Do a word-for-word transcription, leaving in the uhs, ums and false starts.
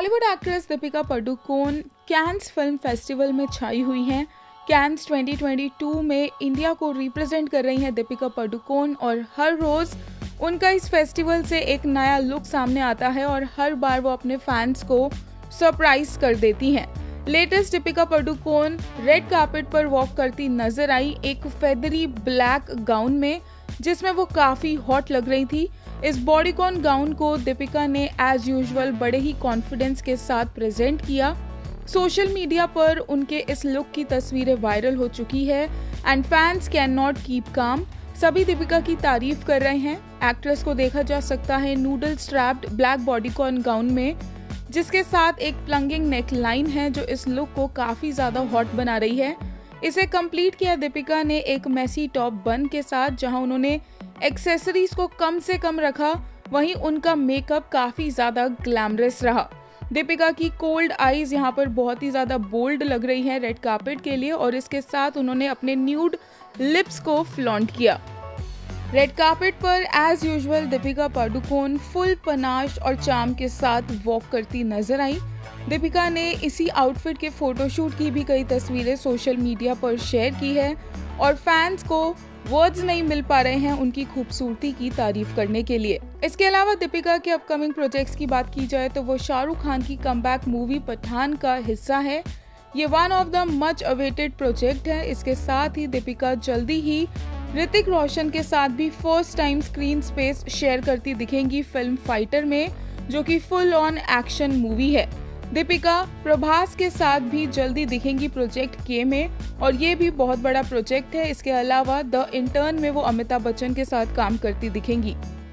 Bollywood actress Deepika Padukone Cannes film festival में छाई हुई हैं। कैन्स ट्वेंटी ट्वेंटी टू में इंडिया को रिप्रेजेंट कर रही हैं दीपिका पादुकोण और हर रोज उनका इस फेस्टिवल से एक नया लुक सामने आता है और हर बार वो अपने फैंस को सरप्राइज कर देती हैं। Latest Deepika Padukone red carpet पर वॉक करती नजर आई एक फेदरी ब्लैक गाउन में, जिसमें वो काफी हॉट लग रही थी। इस बॉडीकॉन गाउन को दीपिका ने एज यूजुअल बड़े ही कॉन्फिडेंस के साथ प्रेजेंट किया। सोशल मीडिया पर उनके इस लुक की तस्वीरें वायरल हो चुकी है and fans can not keep calm. सभी दीपिका की तारीफ कर रहे हैं। एक्ट्रेस को देखा जा सकता है noodle strapped black bodycon gown में, जिसके साथ एक प्लंगिंग नेक लाइन है जो इस लुक को काफी ज्यादा हॉट बना रही है। इसे कंप्लीट किया दीपिका ने एक मैसी टॉप बन के साथ, जहां उन्होंने एक्सेसरीज को कम से कम रखा, वहीं उनका मेकअप काफी ज्यादा ग्लैमरस रहा। दीपिका की कोल्ड आईज यहाँ पर बहुत ही ज्यादा बोल्ड लग रही है रेड कार्पेट के लिए, और इसके साथ उन्होंने अपने न्यूड लिप्स को फ्लॉन्ट किया। रेड कार्पेट पर as usual Deepika Padukone full panache और चार्म के साथ वॉक करती नजर आई। दीपिका ने इसी आउटफिट के फोटोशूट की भी कई तस्वीरें सोशल मीडिया पर शेयर की है और फैंस को वर्ड्स नहीं मिल पा रहे हैं उनकी खूबसूरती की तारीफ करने के लिए। इसके अलावा दीपिका के अपकमिंग प्रोजेक्ट्स की बात की जाए तो वो शाहरुख खान की कमबैक मूवी पठान का हिस्सा है। ये one of the much awaited project है। इसके साथ ही दीपिका जल्दी ही ऋतिक रोशन के साथ भी first time screen space share करती दिखेंगी फिल्म फाइटर में, जो कि फुल ऑन एक्शन मूवी है। दीपिका प्रभास के साथ भी जल्दी दिखेंगी प्रोजेक्ट के में, और ये भी बहुत बड़ा प्रोजेक्ट है। इसके अलावा द इंटर्न में वो अमिताभ बच्चन के साथ काम करती दिखेंगी।